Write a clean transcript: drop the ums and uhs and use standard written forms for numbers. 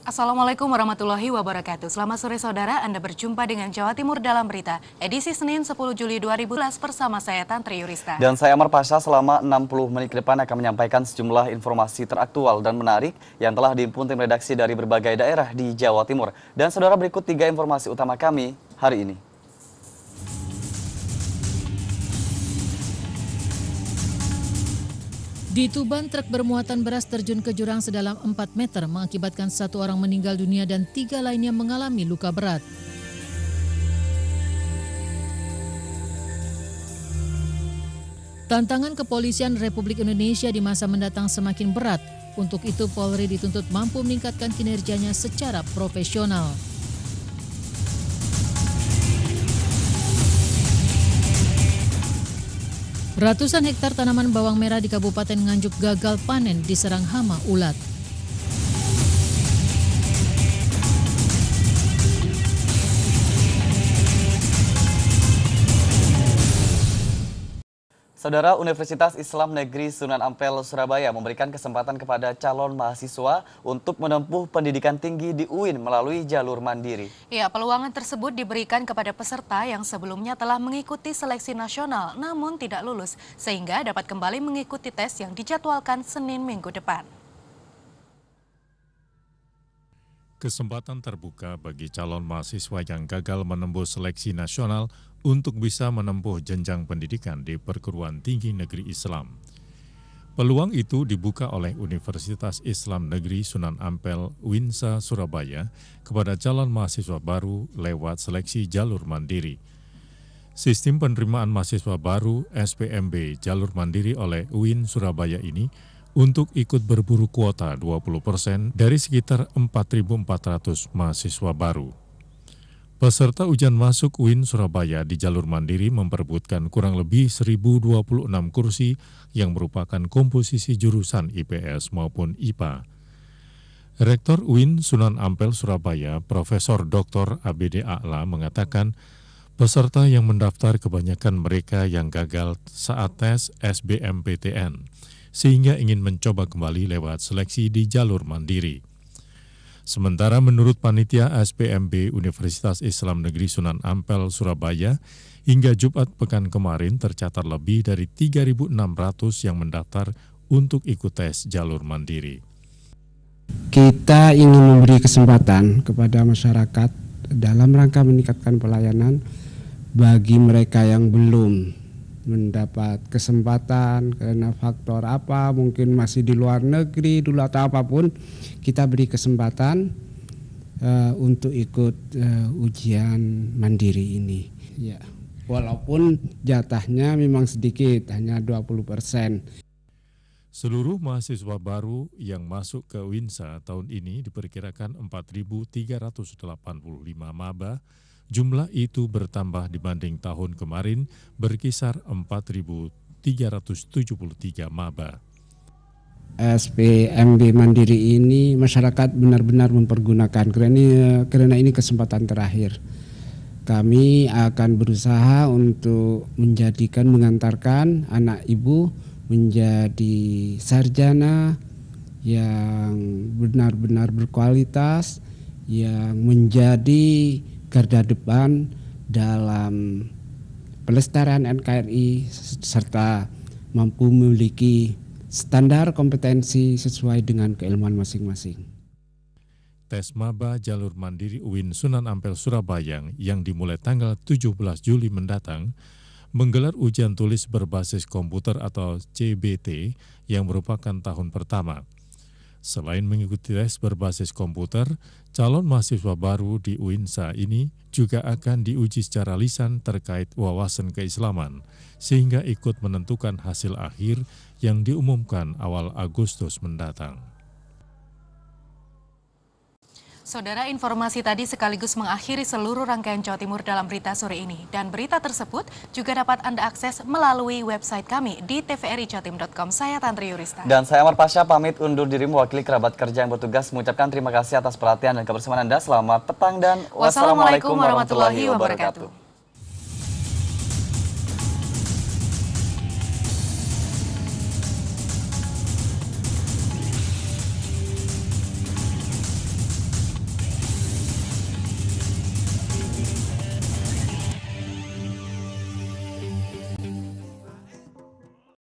Assalamualaikum warahmatullahi wabarakatuh. Selamat sore saudara, Anda berjumpa dengan Jawa Timur dalam berita edisi Senin 10 Juli 2012 bersama saya Tantri Yurista. Dan saya Amar Pasha, selama 60 menit ke depan akan menyampaikan sejumlah informasi teraktual dan menarik yang telah dihimpun tim redaksi dari berbagai daerah di Jawa Timur. Dan saudara, berikut 3 informasi utama kami hari ini. Di Tuban, truk bermuatan beras terjun ke jurang sedalam 4 meter mengakibatkan 1 orang meninggal dunia dan 3 lainnya mengalami luka berat. Tantangan kepolisian Republik Indonesia di masa mendatang semakin berat. Untuk itu, Polri dituntut mampu meningkatkan kinerjanya secara profesional. Ratusan hektar tanaman bawang merah di Kabupaten Nganjuk gagal panen diserang hama ulat. Saudara, Universitas Islam Negeri Sunan Ampel, Surabaya memberikan kesempatan kepada calon mahasiswa untuk menempuh pendidikan tinggi di UIN melalui jalur mandiri. Ya, peluang tersebut diberikan kepada peserta yang sebelumnya telah mengikuti seleksi nasional namun tidak lulus, sehingga dapat kembali mengikuti tes yang dijadwalkan Senin minggu depan. Kesempatan terbuka bagi calon mahasiswa yang gagal menembus seleksi nasional untuk bisa menempuh jenjang pendidikan di perguruan tinggi negeri Islam. Peluang itu dibuka oleh Universitas Islam Negeri Sunan Ampel, UINSA, Surabaya kepada calon mahasiswa baru lewat seleksi jalur mandiri. Sistem penerimaan mahasiswa baru SPMB jalur mandiri oleh UIN Surabaya ini untuk ikut berburu kuota 20% dari sekitar 4.400 mahasiswa baru. Peserta ujian masuk UIN Surabaya di jalur mandiri memperebutkan kurang lebih 1.026 kursi yang merupakan komposisi jurusan IPS maupun IPA. Rektor UIN Sunan Ampel Surabaya, Profesor Dr. ABD A'la mengatakan, peserta yang mendaftar kebanyakan mereka yang gagal saat tes SBMPTN, sehingga ingin mencoba kembali lewat seleksi di jalur mandiri. Sementara menurut Panitia SPMB Universitas Islam Negeri Sunan Ampel, Surabaya, hingga Jumat pekan kemarin tercatat lebih dari 3.600 yang mendaftar untuk ikut tes jalur mandiri. Kita ingin memberi kesempatan kepada masyarakat dalam rangka meningkatkan pelayanan bagi mereka yang belum mendapat kesempatan karena faktor apa, mungkin masih di luar negeri dulu atau apapun, kita beri kesempatan untuk ikut ujian mandiri ini. Ya, walaupun jatahnya memang sedikit, hanya 20%. Seluruh mahasiswa baru yang masuk ke UINSA tahun ini diperkirakan 4.385 maba. Jumlah itu bertambah dibanding tahun kemarin, berkisar 4.373 maba. SPMB Mandiri ini masyarakat benar-benar mempergunakan karena ini kesempatan terakhir. Kami akan berusaha untuk mengantarkan anak ibu menjadi sarjana yang benar-benar berkualitas, yang menjadi garda depan dalam pelestarian NKRI serta mampu memiliki standar kompetensi sesuai dengan keilmuan masing-masing. Tes maba jalur mandiri UIN Sunan Ampel Surabaya yang dimulai tanggal 17 Juli mendatang menggelar ujian tulis berbasis komputer atau CBT yang merupakan tahun pertama. Selain mengikuti tes berbasis komputer, calon mahasiswa baru di UINSA ini juga akan diuji secara lisan terkait wawasan keislaman, sehingga ikut menentukan hasil akhir yang diumumkan awal Agustus mendatang. Saudara, informasi tadi sekaligus mengakhiri seluruh rangkaian Jawa Timur dalam berita sore ini. Dan berita tersebut juga dapat Anda akses melalui website kami di tvrijatim.com. Saya Tantri Yurista. Dan saya Amar Pasha pamit undur diri mewakili kerabat kerja yang bertugas mengucapkan terima kasih atas perhatian dan kebersamaan Anda. Selamat petang dan wassalamualaikum warahmatullahi wabarakatuh.